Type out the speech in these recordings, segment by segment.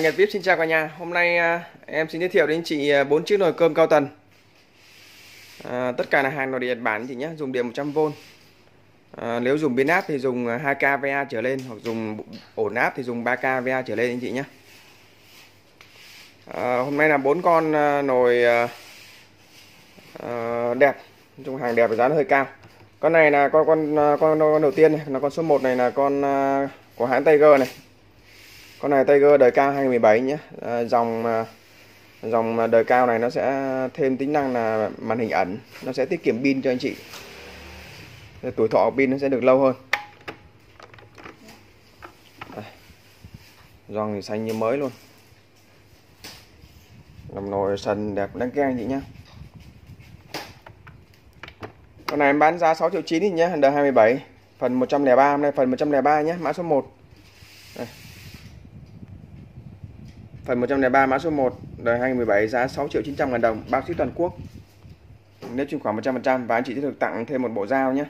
Nhật VIP xin chào cả nhà. Hôm nay em xin giới thiệu đến chị 4 chiếc nồi cơm cao tần. Tất cả là hàng nội địa Nhật Bản chị nhé, dùng điện 100V. Nếu dùng biến áp thì dùng 2K VA trở lên, hoặc dùng ổn áp thì dùng 3K VA trở lên anh chị nhé. Hôm nay là 4 con nồi đẹp, trong hàng đẹp và giá nó hơi cao. Con này là con đầu tiên này, là con số 1 này, là con của hãng Tiger này. Con này Tiger đời cao 2017 nhé. Dòng đời cao này nó sẽ thêm tính năng là màn hình ẩn, nó sẽ tiết kiệm pin cho anh chị. Tuổi thọ pin nó sẽ được lâu hơn. Giòn thì xanh như mới luôn. Làm nồi sần đẹp đáng keng chị nhé. Con này em bán giá 6,9 triệu nhé, đời 27, phần 103, hôm nay phần 103 nhé, mã số 1. Đây. Phần 103 mã số 1, đời 2017, giá 6.900.000 đồng, bao ship toàn quốc. Nếu chuyển khoản 100% và anh chị sẽ được tặng thêm một bộ dao nhé.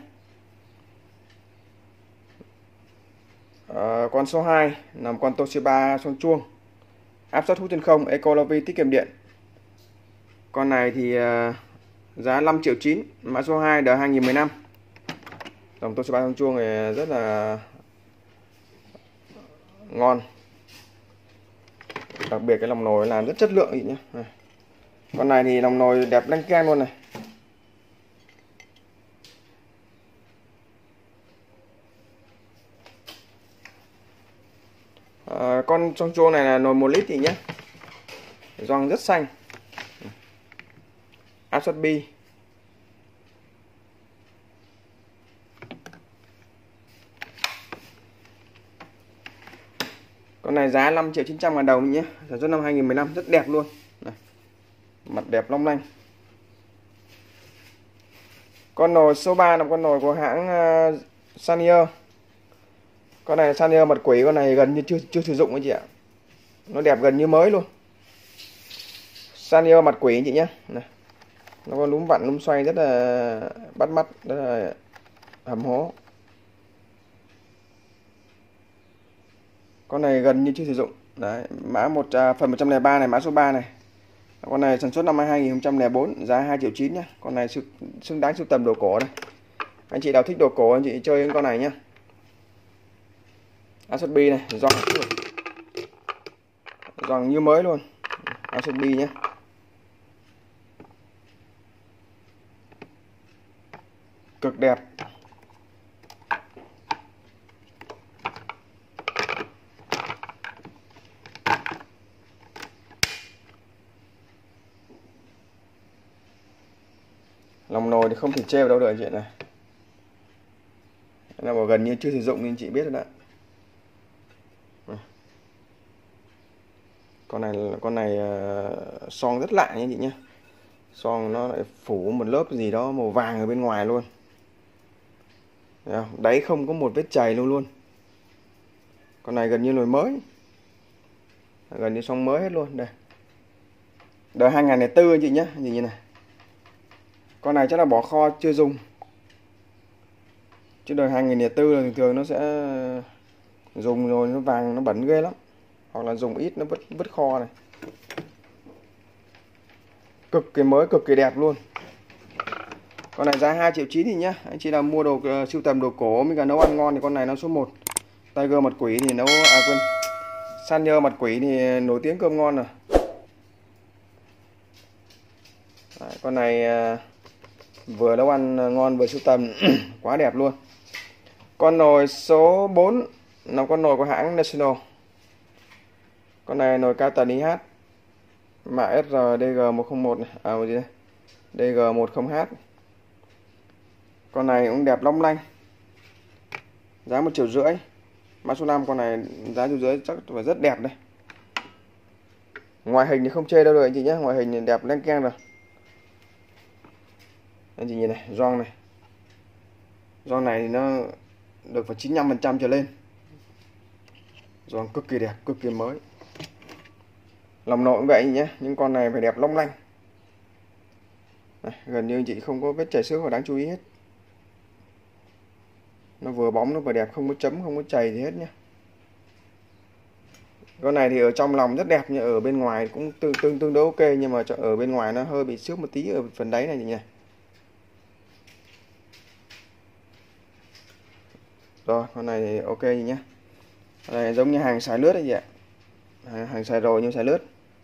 Con số 2 là một con Toshiba xoong chuông, áp suất hút chân không, Ecolovi, tiết kiệm điện. Con này thì giá 5,9 triệu, mã số 2, đời 2015. Dòng Toshiba xoong chuông này rất là ngon. Đặc biệt cái lòng nồi làm rất chất lượng chị nhé. Con này thì lòng nồi đẹp lanh keng luôn này. Con xoong chuông này là nồi 1 lít chị nhé. Gioăng rất xanh. Áp suất bi. Con này giá 5.900.000 đồng nhé, sản xuất năm 2015, rất đẹp luôn. Này. Mặt đẹp long lanh. Con nồi số 3 là con nồi của hãng Sanyo. Con này Sanyo mặt quỷ, con này gần như chưa sử dụng anh chị ạ. Nó đẹp gần như mới luôn. Sanyo mặt quỷ anh chị nhé. Này. Nó có núm vặn núm xoay rất là bắt mắt, rất là hầm hố. Con này gần như chưa sử dụng. Đấy, phần 103 này, mã số 3 này. Con này sản xuất năm 2004, giá 2,9 triệu nhé. Con này xứng đáng sưu tầm đồ cổ này. Anh chị nào thích đồ cổ anh chị chơi những con này nhé. Áp suất bi này, gioăng như mới luôn. Áp suất bi nhé. Cực đẹp. Lòng nồi thì không thể chê vào đâu được chuyện này. Là bảo gần như chưa sử dụng nên chị biết rồi đấy. Con này son rất lạ nha chị nhé. Son nó lại phủ một lớp gì đó màu vàng ở bên ngoài luôn. Đáy không có một vết chày luôn luôn. Con này gần như nồi mới. Gần như son mới hết luôn. Đây. Đời 2004 anh chị nhé. Nhìn như này. Con này chắc là bỏ kho chưa dùng. Chứ đời 2004 là thường thường nó sẽ dùng rồi nó vàng nó bẩn ghê lắm. Hoặc là dùng ít nó vứt kho này. Cực kỳ mới, cực kỳ đẹp luôn. Con này giá 2,9 triệu thì nhá. Anh chị nào mua đồ sưu tầm đồ cổ mới cả nấu ăn ngon thì con này nó số 1. Tiger mặt quỷ thì Sanyo mặt quỷ thì nổi tiếng cơm ngon rồi. Đấy, con này vừa nấu ăn ngon vừa sưu tầm quá đẹp luôn. Con nồi số 4 là con nồi của hãng National. Con này nồi cao tần IH, mã SRDG101 này, gì đây? DG10H. Con này cũng đẹp long lanh. Giá 1,5 triệu. Mã số 5, con này giá 1,5 triệu chắc phải rất đẹp đây. Ngoại hình thì không chê đâu được anh chị nhé, ngoại hình thì đẹp leng keng rồi. Anh chị nhìn này, gioăng này. Gioăng này thì nó được phải 95% trở lên. Gioăng cực kỳ đẹp, cực kỳ mới. Lòng nồi cũng vậy nhé, những con này phải đẹp long lanh. Đây, gần như anh chị không có vết chảy xước hoặc đáng chú ý hết. Nó vừa bóng nó vừa đẹp, không có chấm, không có chày gì hết nhé. Con này thì ở trong lòng rất đẹp, nhưng ở bên ngoài cũng tương đối ok, nhưng mà ở bên ngoài nó hơi bị xước một tí ở phần đáy này nhỉ. Rồi con này thì ok nhé. Con này giống như hàng xài lướt đấy chị ạ. Hàng xài rồi nhưng xài lướt.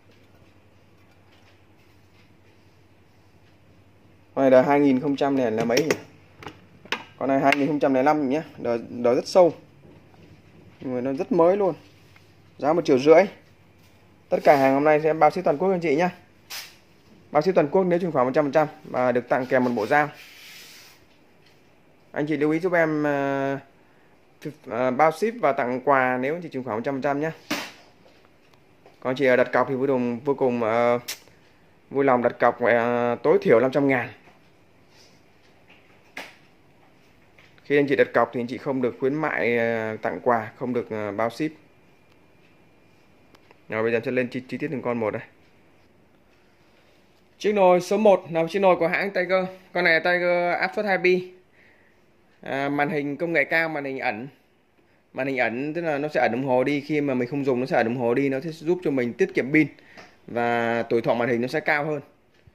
Con này đời 2000 này là mấy nhỉ? Con này 2005 nhé, đời rất sâu. Nhưng mà nó rất mới luôn. Giá 1,5 triệu. Tất cả hàng hôm nay sẽ bao ship toàn quốc anh chị nhé. Bao ship toàn quốc nếu chuyển khoản 100% và được tặng kèm một bộ dao. Anh chị lưu ý giúp em bao ship và tặng quà nếu anh chị chuyển khoản 100% nhé. Còn chị đặt cọc thì vô cùng vui lòng đặt cọc tối thiểu 500.000. Khi anh chị đặt cọc thì anh chị không được khuyến mại tặng quà, không được bao ship. Rồi bây giờ sẽ lên chi tiết từng con một đây. Chiếc nồi số 1 là chiếc nồi của hãng Tiger. Con này là Tiger áp suất 2B. Màn hình công nghệ cao, màn hình ẩn. Màn hình ẩn tức là nó sẽ ẩn đồng hồ đi, khi mà mình không dùng nó sẽ ẩn đồng hồ đi, nó sẽ giúp cho mình tiết kiệm pin và tuổi thọ màn hình nó sẽ cao hơn.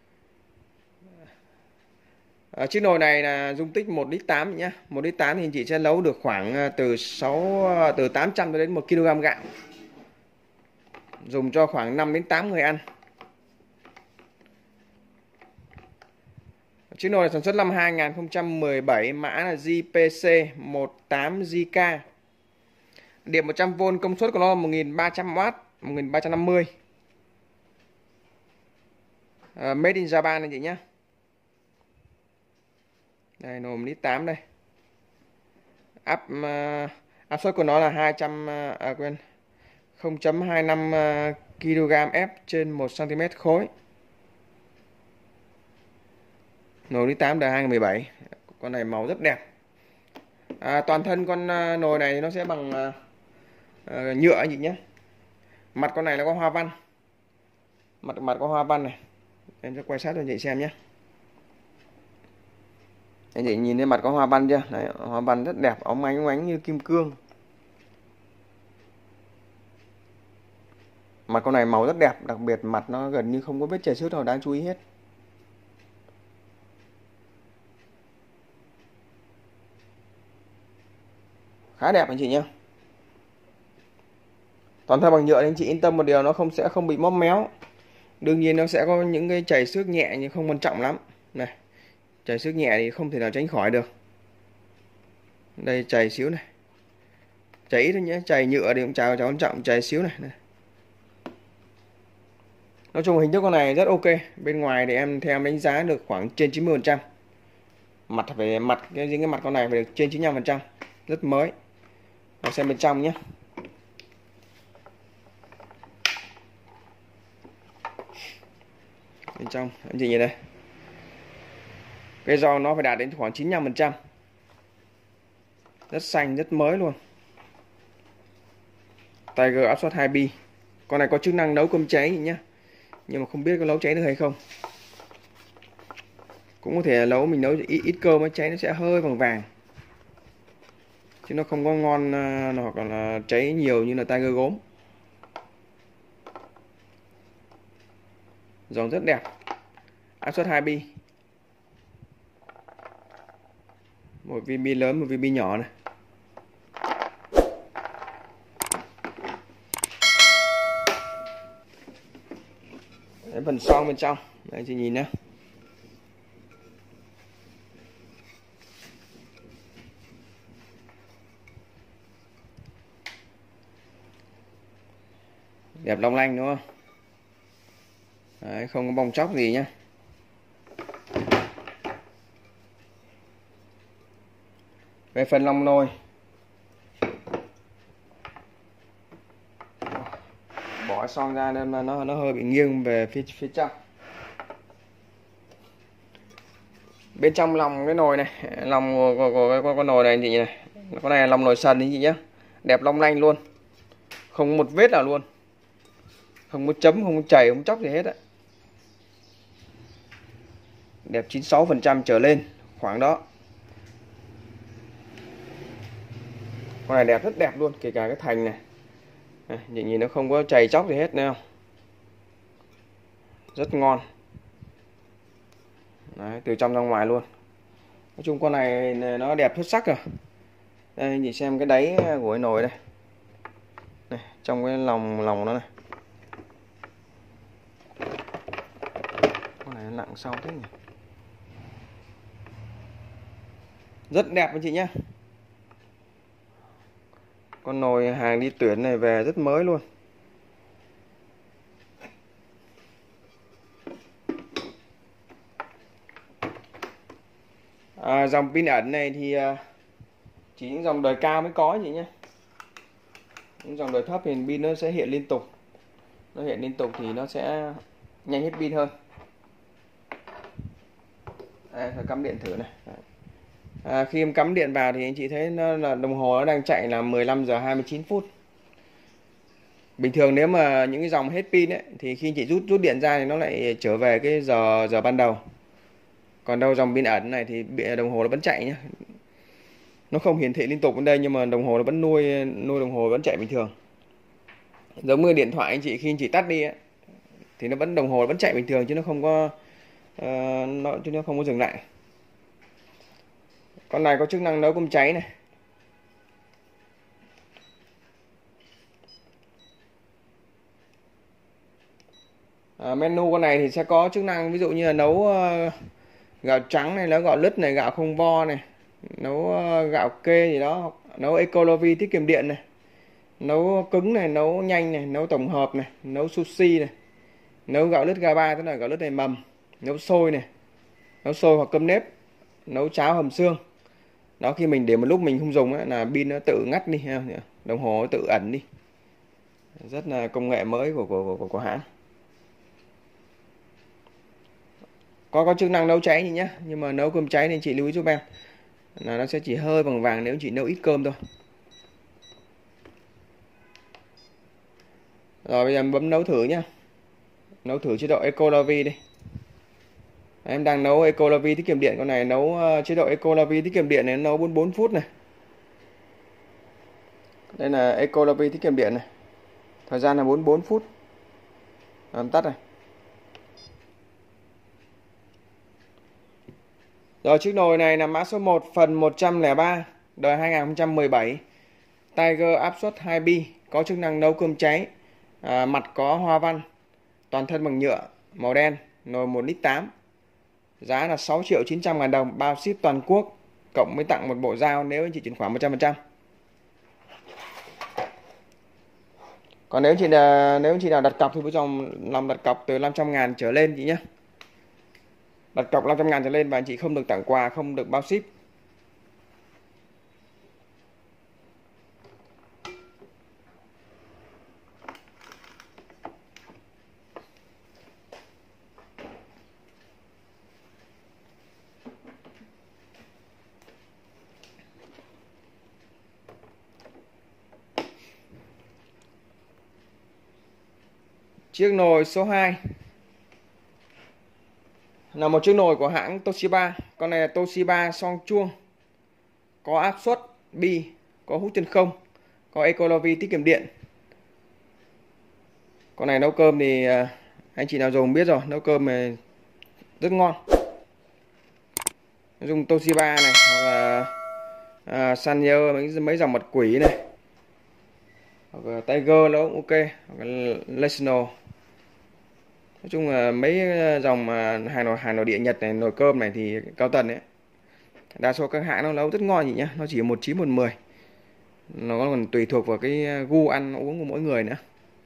Chiếc nồi này là dung tích 1,8 lít nhé. 1,8 lít thì anh chị sẽ nấu được khoảng từ 800 đến 1 kg gạo. Dùng cho khoảng 5 đến 8 người ăn. Chiếc nồi này sản xuất năm 2017, mã là JPC18JK. Điện 100V, công suất của nó là 1300W, 1350. Made in Japan anh chị nhé. Đây, nồi 1,8 lít đây. Áp suất của nó là 0,25 kg F trên 1 cm khối. Nồi 1,8 đời 2017. Con này màu rất đẹp. Toàn thân con nồi này nó sẽ bằng nhựa anh chị nhé. Mặt con này nó có hoa văn. Mặt có hoa văn này. Em sẽ quay sát cho anh chị xem nhé. Anh chị nhìn thấy mặt có hoa văn chưa? Này, hoa văn rất đẹp, óng ánh như kim cương. Mặt con này màu rất đẹp, đặc biệt mặt nó gần như không có vết chảy xước nào đáng chú ý hết. Khá đẹp anh chị nhé. Toàn thân bằng nhựa anh chị yên tâm một điều, nó sẽ không bị móp méo. Đương nhiên nó sẽ có những cái chảy xước nhẹ nhưng không quan trọng lắm. Này, chảy xước nhẹ thì không thể nào tránh khỏi được. Đây chảy xíu này. Chảy ít thôi nhé, chảy nhựa thì cũng chả quan trọng, chảy xíu này. Nói chung hình thức con này rất ok. Bên ngoài thì theo em đánh giá được khoảng trên 90%. Những cái mặt con này phải được trên 95%. Rất mới.เราxem bên trong nhé. Bên trong anh chị nhìn đây. Cái giò nó phải đạt đến khoảng 95%. Rất xanh, rất mới luôn. Tiger áp suất 2B. Con này có chức năng nấu cơm cháy nhé. Nhưng mà không biết có nấu cháy được hay không. Cũng có thể là mình nấu ít cơm mới cháy nó sẽ hơi vàng vàng. Chứ nó không có ngon hoặc là cháy nhiều như là Tiger gốm. Giòn rất đẹp. Áp suất 2B. Một VB lớn, một VB nhỏ này. Đấy, phần son bên trong. Đây chị nhìn nhé. Đẹp long lanh đúng không? Đấy, không có bong chóc gì nhá. Về phần lòng nồi, bỏ son ra nên mà nó hơi bị nghiêng về phía trong. Bên trong lòng cái nồi này, lòng của con nồi này anh chị này, con này là lòng nồi sần anh chị nhé, đẹp long lanh luôn, không có một vết nào luôn, không có chấm, không có chảy, không chóc gì hết á. Đẹp 96% trở lên khoảng đó. Con này đẹp, rất đẹp luôn, kể cả cái thành này Đây, nhìn nó không có chảy chóc gì hết nữa không? Rất ngon. Đấy, từ trong ra ngoài luôn. Nói chung con này nó đẹp xuất sắc rồi. Đây nhìn xem cái đáy của cái nồi đây. Này, trong cái lòng nó này. Con này nó nặng sau thế nhỉ. Rất đẹp anh chị nhé. Con nồi hàng đi tuyển này về rất mới luôn. Dòng pin ẩn này thì chỉ những dòng đời cao mới có chị nhé. Những dòng đời thấp thì pin nó sẽ hiện liên tục. Nó hiện liên tục thì nó sẽ nhanh hết pin hơn. Đây, phải cắm điện thử này. Khi em cắm điện vào thì anh chị thấy nó là đồng hồ nó đang chạy là 15 giờ 29 phút. Bình thường nếu mà những cái dòng hết pin ấy thì khi anh chị rút điện ra thì nó lại trở về cái giờ ban đầu. Còn đâu dòng pin ẩn này thì đồng hồ nó vẫn chạy nhé. Nó không hiển thị liên tục bên đây nhưng mà đồng hồ nó vẫn nuôi đồng hồ vẫn chạy bình thường. Giống như điện thoại anh chị, khi anh chị tắt đi ấy, thì nó vẫn đồng hồ nó vẫn chạy bình thường chứ nó không có nó không có dừng lại. Con này có chức năng nấu cơm cháy này. Menu con này thì sẽ có chức năng ví dụ như là nấu gạo trắng này, nấu gạo lứt này, gạo không vo này, nấu gạo kê gì đó, nấu Ecolovi tiết kiệm điện này, nấu cứng này, nấu nhanh này, nấu tổng hợp này, nấu sushi này, nấu gạo lứt GA3 tức là gạo lứt này mầm, nấu sôi này, nấu sôi hoặc cơm nếp, nấu cháo hầm xương. Đó, khi mình để một lúc mình không dùng ấy, là pin nó tự ngắt đi, đồng hồ nó tự ẩn đi. Rất là công nghệ mới của hãng. Có chức năng nấu cháy nhé, nhưng mà nấu cơm cháy nên chị lưu ý giúp em là nó sẽ chỉ hơi vàng vàng nếu chị nấu ít cơm thôi. Rồi bây giờ bấm nấu thử nhá. Nấu thử chế độ Ecolovi đi. Em đang nấu Ecolovi tiết kiệm điện. Con này nấu chế độ Ecolovi tiết kiệm điện này nấu 44 phút này. Đây là Ecolovi tiết kiệm điện này. Thời gian là 44 phút. Em tắt này. Rồi, chiếc nồi này là mã số 1 phần 103 đời 2017. Tiger áp suất 2 bi, có chức năng nấu cơm cháy, mặt có hoa văn, toàn thân bằng nhựa, màu đen, nồi 1,8 lít. Giá là 6.900.000 đồng, bao ship toàn quốc, cộng với tặng một bộ dao nếu anh chị chuyển khoản 100%. Còn nếu anh chị nào đặt cọc thì vui lòng đặt cọc từ 500.000 trở lên chị nhé. Đặt cọc 500.000 trở lên và anh chị không được tặng quà, không được bao ship. Chiếc nồi số 2 là một chiếc nồi của hãng Toshiba. Con này là Toshiba Song Chuông, có áp suất bi, có hút chân không, có Ecolovi tiết kiệm điện. Con này nấu cơm thì anh chị nào dùng biết rồi, nấu cơm này rất ngon. Dùng Toshiba này hoặc là Sanyo, mấy dòng mật quỷ này, hoặc là Tiger nó cũng ok, hoặc là National. Nói chung là mấy dòng mà hàng nội địa Nhật này, nồi cơm này thì cao tần đấy. Đa số các hãng nó nấu rất ngon nhỉ nhá, nó chỉ 1,9 1,10. Nó còn tùy thuộc vào cái gu ăn uống của mỗi người nữa.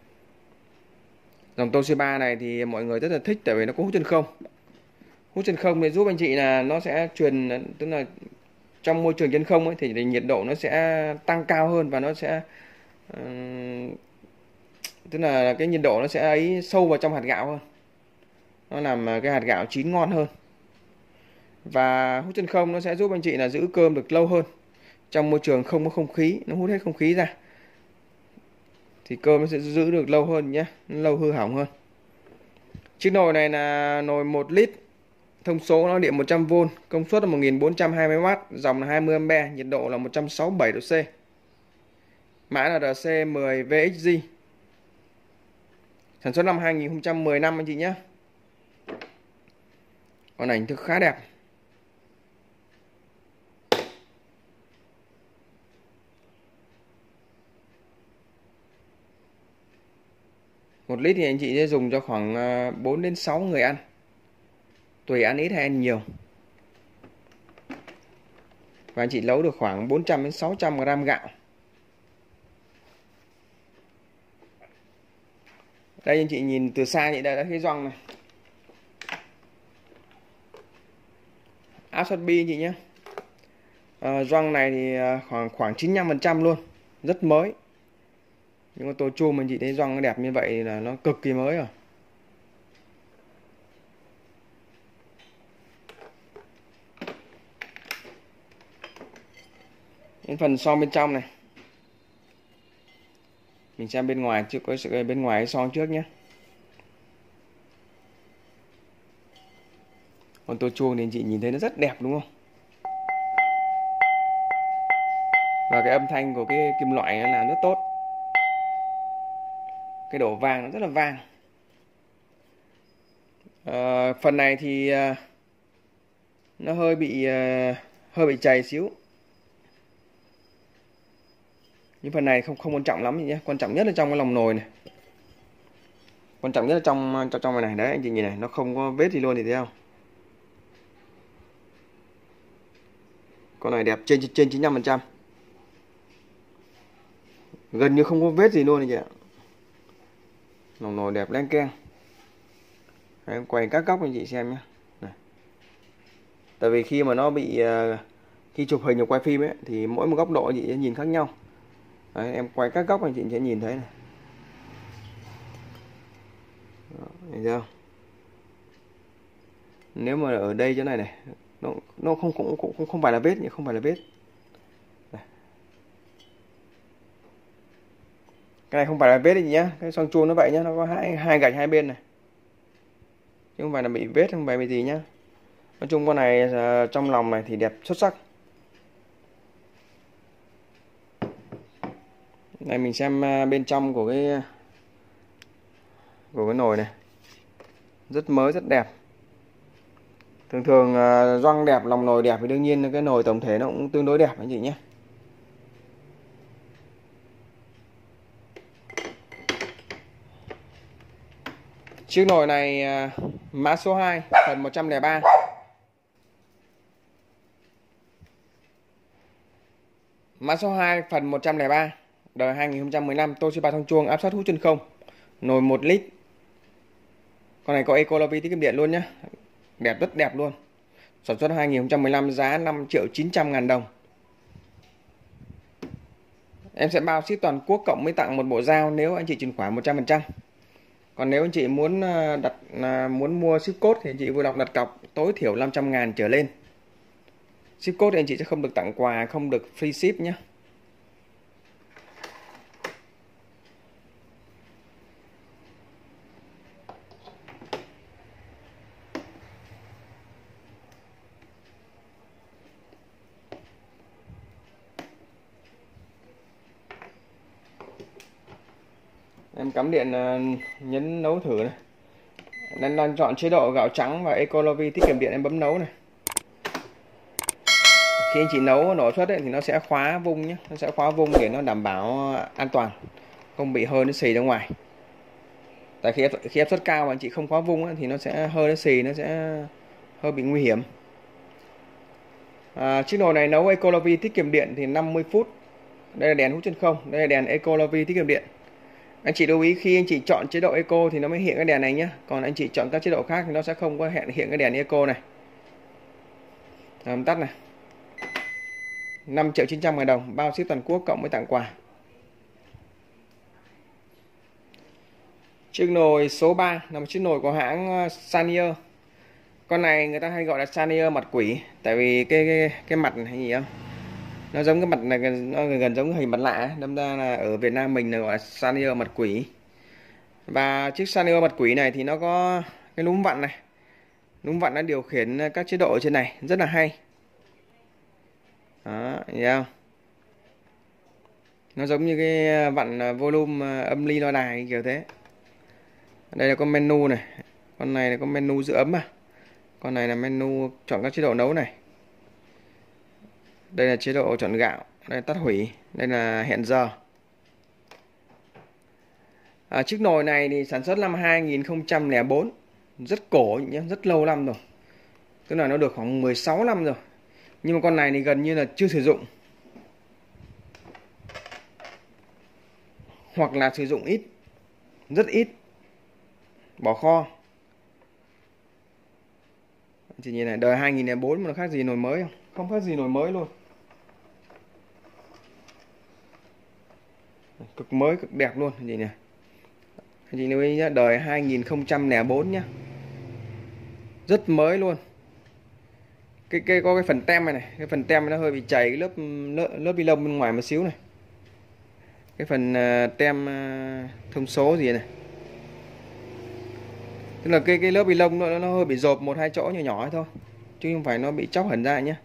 Dòng Toshiba này thì mọi người rất là thích tại vì nó có hút chân không. Hút chân không thì giúp anh chị là nó sẽ truyền, tức là trong môi trường chân không ấy, thì nhiệt độ nó sẽ tăng cao hơn và nó sẽ tức là cái nhiệt độ nó sẽ ấy sâu vào trong hạt gạo hơn, nó làm cái hạt gạo chín ngon hơn. Và hút chân không nó sẽ giúp anh chị là giữ cơm được lâu hơn. Trong môi trường không có không khí, nó hút hết không khí ra thì cơm nó sẽ giữ được lâu hơn nhé, lâu hư hỏng hơn. Chiếc nồi này là nồi 1 lít, thông số nó điện 100V, công suất là 1420W, dòng là 20A, nhiệt độ là 167 độ C. Mã là RC10 VXG. Sản xuất năm 2015 anh chị nhé. Con này hình thức khá đẹp. Một lít thì anh chị sẽ dùng cho khoảng 4 đến 6 người ăn. Tùy ăn ít hay ăn nhiều. Và anh chị nấu được khoảng 400 đến 600 g gạo. Đây anh chị nhìn từ xa vậy đã thấy gioăng này. Áp suất bi anh chị nhé. Gioăng này thì khoảng 95% luôn, rất mới. Nhưng mà tô chum anh chị thấy gioăng nó đẹp như vậy là nó cực kỳ mới rồi. Đến phần son bên trong này, mình xem bên ngoài trước, có sự bên ngoài cái son trước nhé. Con tô chuông thì anh chị nhìn thấy nó rất đẹp đúng không? Và cái âm thanh của cái kim loại nó làm rất tốt. Cái độ vàng nó rất là vàng. Phần này thì nó hơi bị chày xíu. Nhưng phần này không quan trọng lắm nhé. Quan trọng nhất là trong cái lòng nồi này. Quan trọng nhất là trong này đấy, anh chị nhìn này, nó không có vết gì luôn thì thấy không? Con này đẹp trên 95%. Gần như không có vết gì luôn anh chị ạ. Lòng nồi đẹp leng keng. Đấy, em quay các góc anh chị xem nhé. Này. Tại vì khi mà nó bị khi chụp hình hoặc quay phim ấy thì mỗi một góc độ anh chị sẽ nhìn khác nhau. Đấy, em quay các góc anh chị sẽ nhìn thấy này. Đó, thấy chưa? Nếu mà ở đây chỗ này này, nó không phải là vết, không phải là vết. Đây. Cái này không phải là vết đấy nhá, cái son chuông nó vậy nhá, nó có hai gạch hai bên này, chứ không phải là bị vết, không phải bị gì nhá. Nói chung con này trong lòng này thì đẹp xuất sắc. Này mình xem bên trong của cái nồi này, rất mới rất đẹp. Thường thường gioăng đẹp, lòng nồi đẹp thì đương nhiên cái nồi tổng thể nó cũng tương đối đẹp anh chị nhé. Chiếc nồi này mã số 2 phần 103. Mã số 2 phần 103, đời 2015, Toshiba thông chuông, áp suất hút chân không, nồi 1 lít. Con này có Ecology tiết kiệm điện luôn nhé. Đẹp, rất đẹp luôn. Sản xuất 2015, giá 5.900.000 đồng. Em sẽ bao ship toàn quốc cộng với tặng một bộ dao nếu anh chị chuyển khoản 100%. Còn nếu anh chị muốn mua ship code thì anh chị vui lòng đặt cọc tối thiểu 500.000 trở lên. Ship code thì anh chị sẽ không được tặng quà, không được free ship nhé. Em cắm điện nhấn nấu thử này. Em đang chọn chế độ gạo trắng và Ecology tiết kiệm điện, em bấm nấu này. Khi anh chị nấu nổ suất ấy, thì nó sẽ khóa vung nhé, nó sẽ khóa vung để nó đảm bảo an toàn, không bị hơi nó xì ra ngoài. Tại khi áp suất cao mà anh chị không khóa vung ấy, thì nó sẽ hơi nó xì, nó sẽ hơi bị nguy hiểm. Chiếc nồi này nấu Ecology tiết kiệm điện thì 50 phút. Đây là đèn hút chân không, đây là đèn Ecology tiết kiệm điện. Anh chị lưu ý khi anh chị chọn chế độ Eco thì nó mới hiện cái đèn này nhé. Còn anh chị chọn các chế độ khác thì nó sẽ không có hiện cái đèn Eco này. Tắt này. 5.900.000 đồng, bao ship toàn quốc cộng với tặng quà. Chiếc nồi số 3 là một chiếc nồi của hãng Sanier. Con này người ta hay gọi là Sanier mặt quỷ, tại vì cái mặt này gì không? Nó giống cái mặt này, nó gần giống cái hình mặt lạ, đâm ra là ở Việt Nam mình là gọi là Sanier mặt quỷ. Và chiếc Sanier mặt quỷ này thì nó có cái núm vặn này. Núm vặn nó điều khiển các chế độ ở trên này, rất là hay. Đó, thấy không? Nó giống như cái vặn volume âm ly loa đài kiểu thế. Đây là con menu này. Con này là có menu giữ ấm à. Con này là menu chọn các chế độ nấu này. Đây là chế độ chọn gạo. Đây là tắt hủy. Đây là hẹn giờ. Chiếc nồi này thì sản xuất năm 2004. Rất cổ nhé, rất lâu năm rồi. Tức là nó được khoảng 16 năm rồi. Nhưng mà con này thì gần như là chưa sử dụng. Hoặc là sử dụng ít. Rất ít. Bỏ kho. Chị nhìn này, đời 2004 mà nó khác gì nồi mới không? Không khác gì nồi mới luôn. Cực mới, cực đẹp luôn chị này. Chị lưu ý nhé, đời 2004 nhá. Rất mới luôn. Có cái phần tem này, cái phần tem nó hơi bị chảy cái lớp bi lông bên ngoài một xíu này. Cái phần tem thông số gì này. Tức là cái lớp bi lông nó hơi bị rộp một hai chỗ nhỏ nhỏ thôi, chứ không phải nó bị chóc hẳn ra nhé.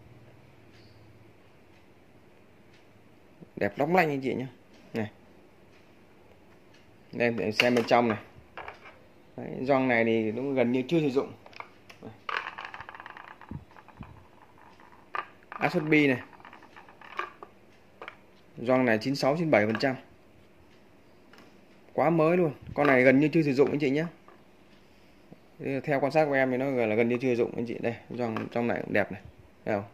Đẹp lóng lanh anh chị nhé. Này. Đây để xem bên trong này. Đấy, gioăng này thì cũng gần như chưa sử dụng. Áp suất bi này. Gioăng này 96-97%. Quá mới luôn. Con này gần như chưa sử dụng anh chị nhé. Theo quan sát của em thì nó là gần như chưa sử dụng anh chị. Đây, gioăng trong này cũng đẹp này. Thấy không?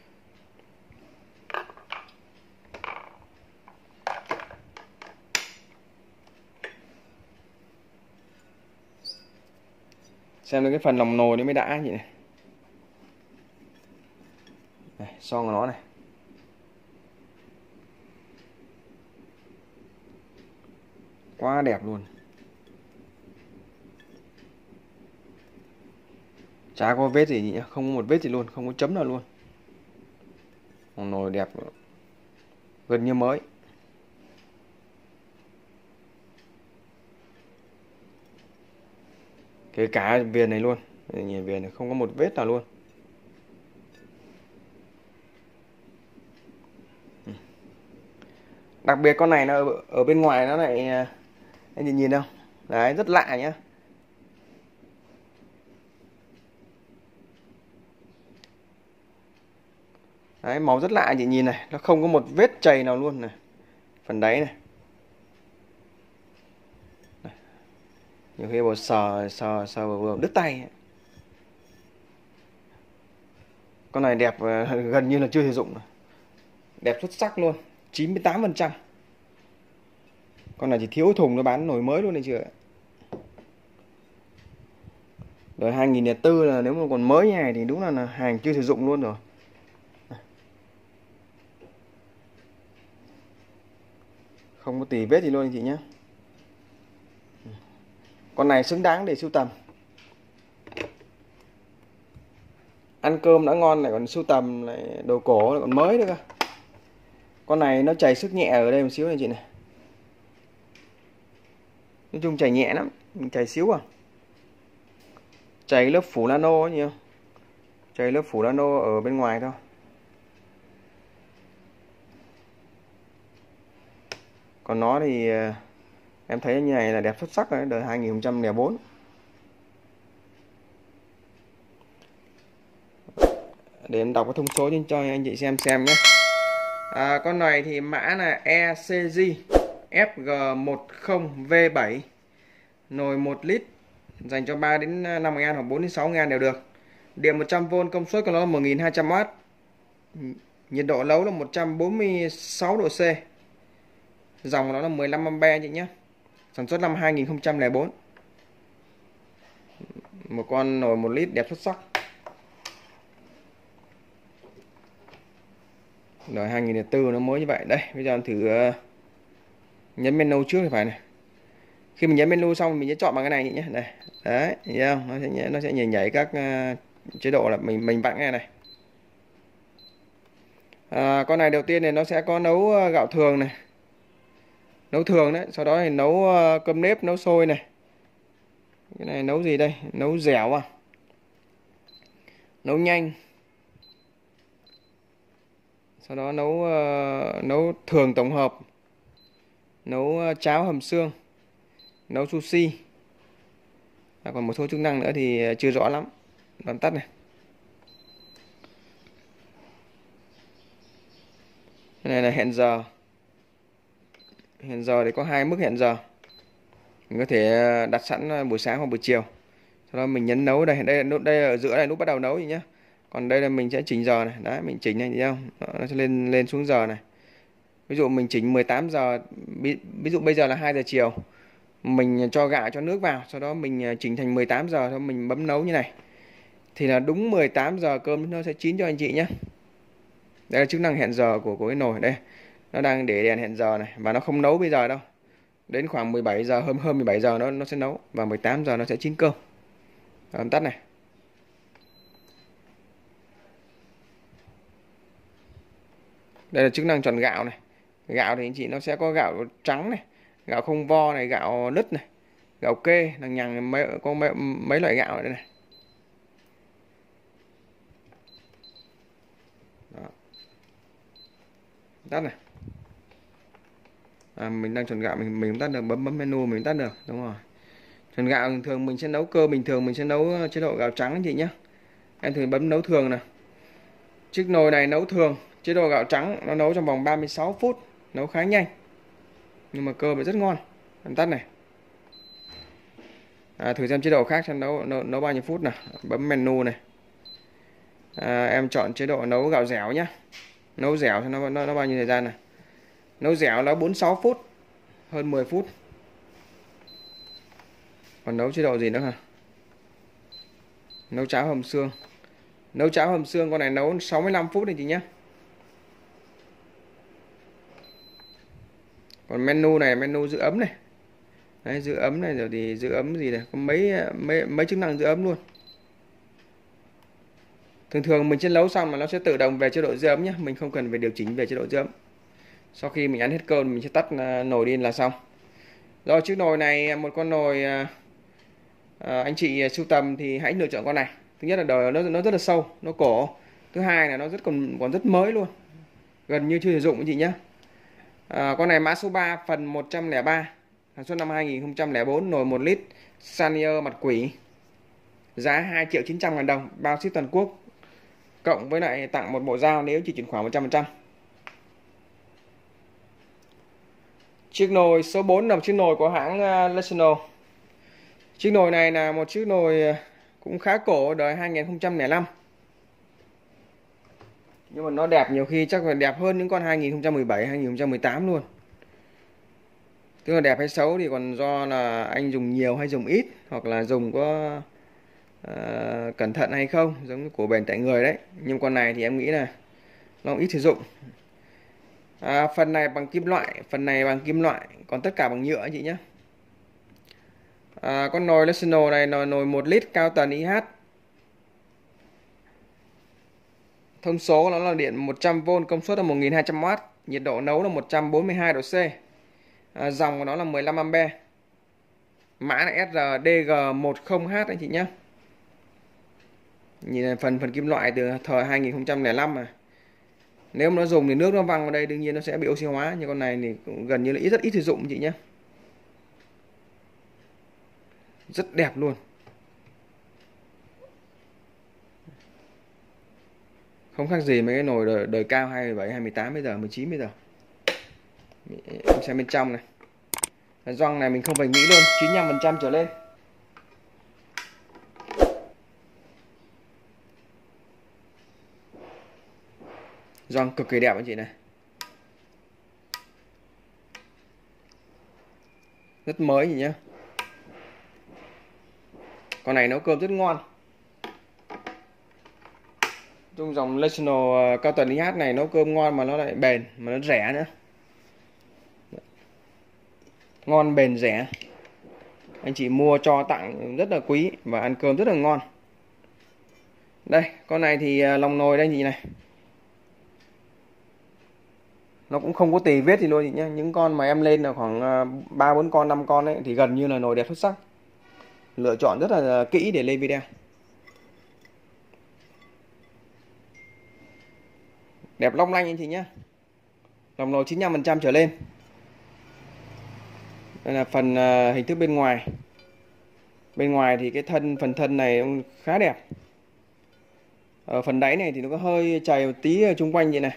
Xem được cái phần lòng nồi đấy mới đã anh chị này. Đây, son của nó này. Quá đẹp luôn. Chả có vết gì nhỉ, không có một vết gì luôn, không có chấm nào luôn. Lòng nồi đẹp, gần như mới. Kể cả viền này luôn, nhìn viền này không có một vết nào luôn. Đặc biệt con này nó ở bên ngoài nó lại, anh nhìn không? Đấy, rất lạ nhá. Đấy, màu rất lạ chị nhìn này, nó không có một vết chày nào luôn này. Phần đáy này. Nhiều khi bộ sờ vừa đứt tay. Con này đẹp, gần như là chưa sử dụng. Đẹp xuất sắc luôn, 98%. Con này chỉ thiếu thùng nó bán nồi mới luôn đấy chưa ạ. Đời 2004 là nếu mà còn mới như này thì đúng là hàng chưa sử dụng luôn rồi. Không có tì vết gì luôn anh chị nhé. Con này xứng đáng để sưu tầm. Ăn cơm đã ngon lại còn sưu tầm lại đồ cổ lại còn mới nữa cơ. Con này nó chảy xước nhẹ ở đây một xíu này chị này. Nói chung chảy nhẹ lắm, chảy xíu à. Chảy lớp phủ nano ấy nhiều. Chảy lớp phủ nano ở bên ngoài thôi. Còn nó thì em thấy như này là đẹp xuất sắc rồi, đời 2004. Để em đọc cái thông số cho anh chị xem nhé. Con này thì mã là ECG FG10V7. Nồi 1 lít, dành cho 3 đến 5.000 hoặc 4 đến 6.000 đều được. Điện 100V, công suất của nó là 1200W. Nhiệt độ nấu là 146 độ C. Dòng của nó là 15A chị nhé. Sản xuất năm 2004. Một con nồi 1 lít đẹp xuất sắc. Đời 2004 nó mới như vậy. Đây, bây giờ em thử nhấn menu trước thì phải này. Khi mình nhấn menu xong mình sẽ chọn bằng cái này nhé. Đây. Đấy, thấy không? Nó sẽ nhảy các chế độ là mình vặn cái này. Con này đầu tiên này nó sẽ có nấu gạo thường này. Nấu thường đấy, sau đó thì nấu cơm nếp, nấu sôi này. Cái này nấu gì đây? Nấu dẻo à? Nấu nhanh. Sau đó nấu thường tổng hợp, nấu cháo hầm xương, nấu sushi. Còn một số chức năng nữa thì chưa rõ lắm. Bấm tắt này. Cái này là hẹn giờ. Hẹn giờ thì có 2 mức hẹn giờ. Mình có thể đặt sẵn buổi sáng hoặc buổi chiều. Sau đó mình nhấn nấu đây, đây ở giữa này nút bắt đầu nấu gì nhá. Còn đây là mình sẽ chỉnh giờ này, đấy mình chỉnh này thấy không? Nó sẽ lên xuống giờ này. Ví dụ mình chỉnh 18 giờ, ví dụ bây giờ là 2 giờ chiều. Mình cho gạo cho nước vào, sau đó mình chỉnh thành 18 giờ, sau mình bấm nấu như này. Thì là đúng 18 giờ cơm nó sẽ chín cho anh chị nhé. Đây là chức năng hẹn giờ của cái nồi đây. Nó đang để đèn hẹn giờ này và nó không nấu bây giờ đâu. Đến khoảng 17 giờ, hơn 17 giờ nó sẽ nấu và 18 giờ nó sẽ chín cơm. Bấm tắt này. Đây là chức năng chọn gạo này. Gạo thì anh chị nó sẽ có gạo trắng này, gạo không vo này, gạo lứt này, gạo kê, lằng nhằng có mấy loại gạo ở đây này. Đó. Tắt này. Mình đang chọn gạo, mình tắt được, bấm menu mình tắt được, đúng rồi. Chọn gạo bình thường mình sẽ nấu cơm bình thường, mình sẽ nấu chế độ gạo trắng anh chị nhé. Em thử bấm nấu thường này. Chiếc nồi này nấu thường, chế độ gạo trắng nó nấu trong vòng 36 phút, nấu khá nhanh. Nhưng mà cơm thì rất ngon. Em tắt này. Thử xem chế độ khác xem nấu bao nhiêu phút nào. Bấm menu này. Em chọn chế độ nấu gạo dẻo nhá. Nấu dẻo thì nó bao nhiêu thời gian này. Nấu dẻo là 46 phút, hơn 10 phút. Còn nấu chế độ gì nữa hả? Nấu cháo hầm xương. Nấu cháo hầm xương con này nấu 65 phút này chị nhé. Còn menu này, menu giữ ấm này. Đấy, giữ ấm này rồi thì giữ ấm gì này, có mấy chức năng giữ ấm luôn. Thường mình chiên nấu xong mà nó sẽ tự động về chế độ giữ ấm nhé, mình không cần phải điều chỉnh về chế độ giữ ấm. Sau khi mình ăn hết cơm mình sẽ tắt nồi đi là xong. Rồi chiếc nồi này một con nồi anh chị sưu tầm thì hãy lựa chọn con này. Thứ nhất là đời nó rất là sâu, nó cổ. Thứ hai là nó còn rất mới luôn, gần như chưa sử dụng anh chị nhé. Con này mã số 3 phần 103, sản xuất năm 2004, nồi 1 lít, Sanier mặt quỷ, giá 2.900.000 đồng, bao ship toàn quốc, cộng với lại tặng một bộ dao nếu chỉ chuyển khoản 100%. Chiếc nồi số 4 là một chiếc nồi của hãng National. Chiếc nồi này là một chiếc nồi cũng khá cổ, đời 2005. Nhưng mà nó đẹp, nhiều khi chắc là đẹp hơn những con 2017, 2018 luôn. Tức là đẹp hay xấu thì còn do là anh dùng nhiều hay dùng ít, hoặc là dùng có cẩn thận hay không, giống như của bền tại người đấy. Nhưng con này thì em nghĩ là nó ít sử dụng. Phần này bằng kim loại, phần này bằng kim loại, còn tất cả bằng nhựa anh chị nhé. Con nồi National này là nồi 1 lít cao tần IH. Thông số nó là điện 100V, công suất là 1200W, nhiệt độ nấu là 142 độ C. Dòng của nó là 15A. Mã là SRDG10H anh chị nhé. Nhìn này, phần kim loại từ thời 2005 mà. Nếu mà nó dùng thì nước nó văng vào đây đương nhiên nó sẽ bị oxy hóa, nhưng con này thì cũng gần như là rất ít sử dụng chị nhé. Rất đẹp luôn. Không khác gì mấy cái nồi đời cao 27, 28 bây giờ, 19 bây giờ. Em xem bên trong này. Gioăng này mình không phải nghĩ luôn, 95% trở lên. Gioăng cực kỳ đẹp anh chị này. Rất mới gì nhá. Con này nấu cơm rất ngon. Trong dòng National cao tần IH này nấu cơm ngon mà nó lại bền, mà nó rẻ nữa. Ngon bền rẻ. Anh chị mua cho tặng rất là quý và ăn cơm rất là ngon. Đây, con này thì lòng nồi đây chị này. Nó cũng không có tì vết gì luôn chị nhé. Những con mà em lên là khoảng 3-4 con, 5 con ấy thì gần như là nồi đẹp xuất sắc. Lựa chọn rất là kỹ để lên video. Đẹp long lanh anh chị nhé. Lòng nồi 95% trở lên. Đây là phần hình thức bên ngoài. Bên ngoài thì cái phần thân này cũng khá đẹp. Ở phần đáy này thì nó có hơi chày một tí ở chung quanh vậy này.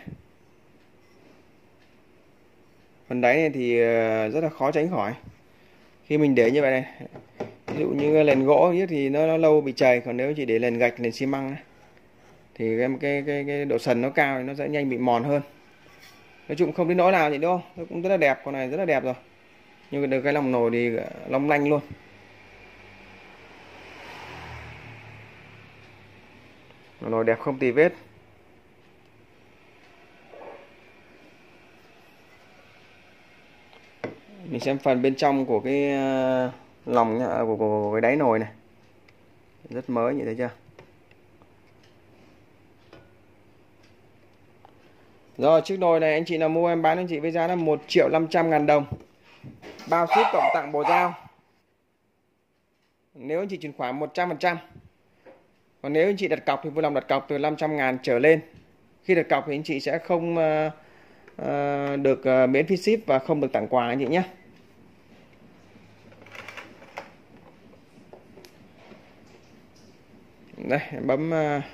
Phần đáy này thì rất là khó tránh khỏi khi mình để như vậy này. Ví dụ như nền gỗ thì nó lâu bị chày, còn nếu chỉ để nền gạch, nền xi măng ấy, thì cái độ sần nó cao thì nó sẽ nhanh bị mòn hơn. Nói chung không đến nỗi nào gì đâu, nó cũng rất là đẹp, con này rất là đẹp rồi. Nhưng được cái lòng nồi thì long lanh luôn. Nồi đẹp không tì vết. Mình xem phần bên trong của cái lòng của cái đáy nồi này, rất mới như thế chưa. Rồi chiếc nồi này anh chị nào mua em bán anh chị với giá là 1.500.000 đồng, bao ship cộng tặng bộ dao. Nếu anh chị chuyển khoản 100%. Còn nếu anh chị đặt cọc thì vui lòng đặt cọc từ 500.000 trở lên. Khi đặt cọc thì anh chị sẽ không được miễn phí ship và không được tặng quà anh chị nhé. Đây, bấm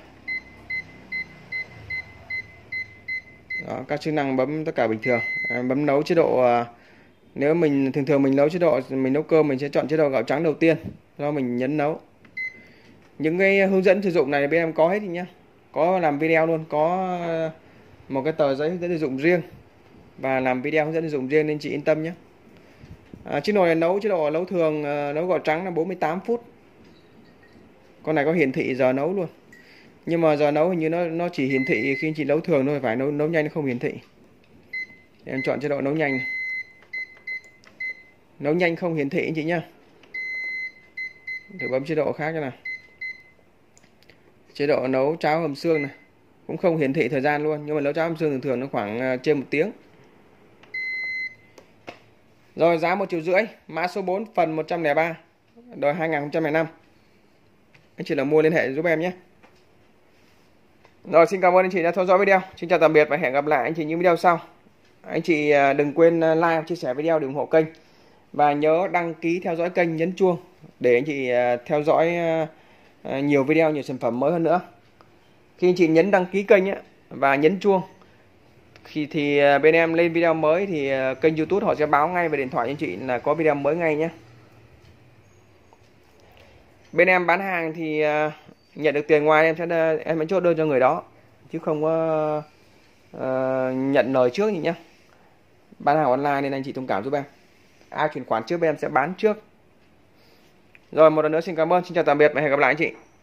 đó, các chức năng bấm tất cả bình thường. Bấm nấu chế độ. Nếu mình thường mình nấu chế độ, mình nấu cơm mình sẽ chọn chế độ gạo trắng đầu tiên, do mình nhấn nấu. Những cái hướng dẫn sử dụng này bên em có hết thì nhá, có làm video luôn, có một cái tờ giấy hướng dẫn sử dụng riêng và làm video hướng dẫn sử dụng riêng nên chị yên tâm nhé. Chiếc nồi này nấu chế độ nấu thường, nấu gạo trắng là 48 phút. Con này có hiển thị giờ nấu luôn, nhưng mà giờ nấu hình như nó chỉ hiển thị khi chị nấu thường thôi, phải nấu nhanh nó không hiển thị. Em chọn chế độ nấu nhanh này. Nấu nhanh không hiển thị anh chị nhá. Thử bấm chế độ khác cho nào. Chế độ nấu cháo hầm xương này cũng không hiển thị thời gian luôn, nhưng mà nấu cháo hầm xương thường nó khoảng trên 1 tiếng. Rồi giá 1,5 triệu, mã số 4 phần 103, đời 2005. Anh chị nào mua liên hệ giúp em nhé. Rồi xin cảm ơn anh chị đã theo dõi video. Xin chào tạm biệt và hẹn gặp lại anh chị những video sau. Anh chị đừng quên like, chia sẻ video để ủng hộ kênh. Và nhớ đăng ký theo dõi kênh, nhấn chuông để anh chị theo dõi nhiều video, nhiều sản phẩm mới hơn nữa. Khi anh chị nhấn đăng ký kênh và nhấn chuông thì bên em lên video mới thì kênh YouTube họ sẽ báo ngay về điện thoại anh chị là có video mới ngay nhé. Bên em bán hàng thì nhận được tiền ngoài em sẽ chốt đơn cho người đó, chứ không có nhận lời trước gì nhé. Bán hàng online nên anh chị thông cảm giúp em. Ai chuyển khoản trước bên em sẽ bán trước. Rồi một lần nữa xin cảm ơn, xin chào tạm biệt và hẹn gặp lại anh chị.